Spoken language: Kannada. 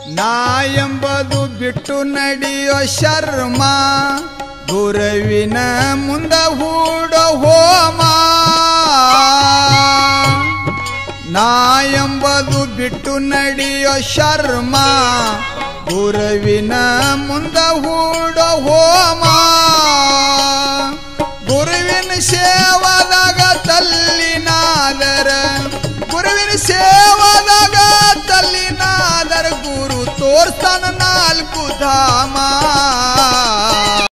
ನಾ ಎಂಬುದು ಬಿಟ್ಟು ನಡೆಯೋ ಶರ್ಮ ಗುರುವಿನ ಮುಂದ ಹೂಡೋ ಹೋಮ ನಾ ಎಂಬುದು ಬಿಟ್ಟು ನಡೆಯೋ ಶರ್ಮ ಗುರುವಿನ ಮುಂದ ಹೂಡೋ ಹೋಮ ಗುರುವಿನ ಸೇವಾದಾಗ ತಲ್ಲಿನಾದರ ಗುರುವಿನ ಸೇವಾದಾಗ ತಲ್ಲಿನಾದರ ಗುರು ತೋರ್ತಾನ ನಾಲ್ಕು ಧಾಮ